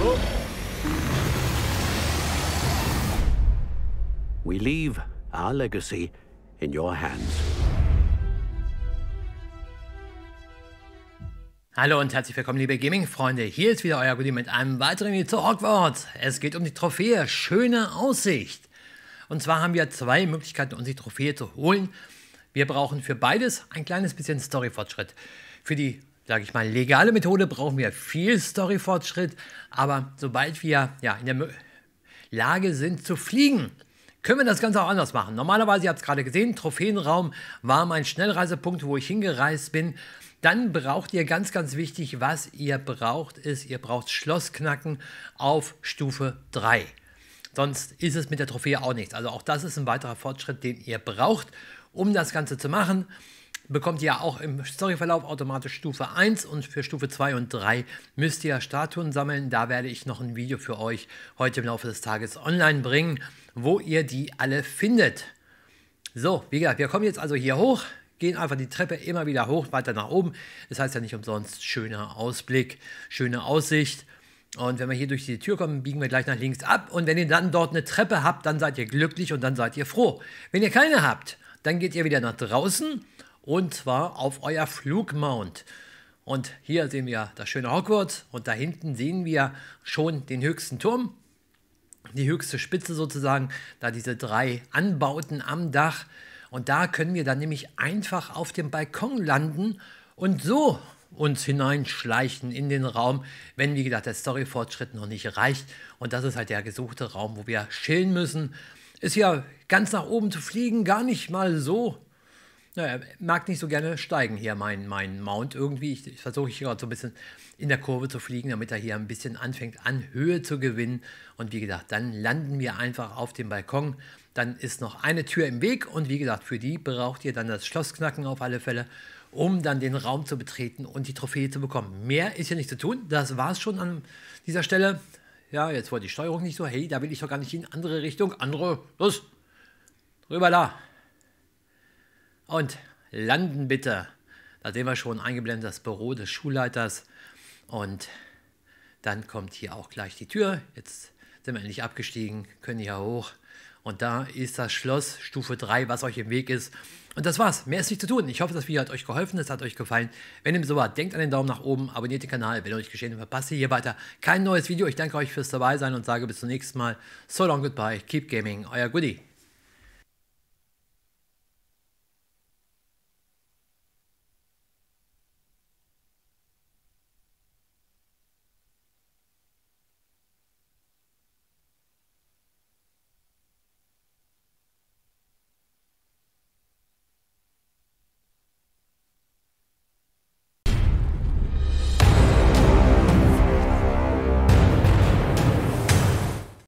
We leave our legacy in your hands. Hallo und herzlich willkommen, liebe Gaming-Freunde. Hier ist wieder euer Goodie mit einem weiteren Video zu Hogwarts. Es geht um die Trophäe Schöne Aussicht. Und zwar haben wir zwei Möglichkeiten, uns die Trophäe zu holen. Wir brauchen für beides ein kleines bisschen Story-Fortschritt. Für die, sage ich mal, legale Methode brauchen wir viel Story-Fortschritt. Aber sobald wir in der Lage sind zu fliegen, können wir das Ganze auch anders machen. Normalerweise, ihr habt es gerade gesehen, Trophäenraum war mein Schnellreisepunkt, wo ich hingereist bin. Dann braucht ihr ganz, ganz wichtig, was ihr braucht, ihr braucht Schlossknacken auf Stufe 3. Sonst ist es mit der Trophäe auch nichts. Also auch das ist ein weiterer Fortschritt, den ihr braucht, um das Ganze zu machen. Bekommt ihr auch im Storyverlauf automatisch Stufe 1 und für Stufe 2 und 3 müsst ihr Statuen sammeln. Da werde ich noch ein Video für euch heute im Laufe des Tages online bringen, wo ihr die alle findet. So, wie gesagt, wir kommen jetzt also hier hoch, gehen einfach die Treppe immer wieder hoch, weiter nach oben. Das heißt ja nicht umsonst schöner Ausblick, schöne Aussicht. Und wenn wir hier durch die Tür kommen, biegen wir gleich nach links ab. Und wenn ihr dann dort eine Treppe habt, dann seid ihr glücklich und dann seid ihr froh. Wenn ihr keine habt, dann geht ihr wieder nach draußen und zwar auf euer Flugmount. Und hier sehen wir das schöne Hogwarts und da hinten sehen wir schon den höchsten Turm. Die höchste Spitze sozusagen, da diese 3 Anbauten am Dach. Und da können wir dann nämlich einfach auf dem Balkon landen und so uns hineinschleichen in den Raum, wenn, wie gesagt, der Story-Fortschritt noch nicht reicht. Und das ist halt der gesuchte Raum, wo wir chillen müssen. Ist ja ganz nach oben zu fliegen gar nicht mal so. Naja, mag nicht so gerne steigen hier, mein Mount irgendwie. Ich versuche hier gerade so ein bisschen in der Kurve zu fliegen, damit er hier ein bisschen anfängt an Höhe zu gewinnen. Und wie gesagt, dann landen wir einfach auf dem Balkon. Dann ist noch eine Tür im Weg und wie gesagt, für die braucht ihr dann das Schlossknacken auf alle Fälle, um dann den Raum zu betreten und die Trophäe zu bekommen. Mehr ist hier nicht zu tun, das war es schon an dieser Stelle. Ja, jetzt war die Steuerung nicht so, hey, da will ich doch gar nicht in andere Richtung. Andere, los, rüber da. Und landen bitte. Da sehen wir schon eingeblendet das Büro des Schulleiters. Und dann kommt hier auch gleich die Tür. Jetzt sind wir endlich abgestiegen, können hier hoch. Und da ist das Schloss Stufe 3, was euch im Weg ist. Und das war's. Mehr ist nicht zu tun. Ich hoffe, das Video hat euch geholfen, es hat euch gefallen. Wenn dem so war, denkt an den Daumen nach oben, abonniert den Kanal, wenn euch geschehen, verpasst ihr hier weiter kein neues Video. Ich danke euch fürs Dabeisein und sage bis zum nächsten Mal. So long, goodbye, keep gaming, euer Goodie.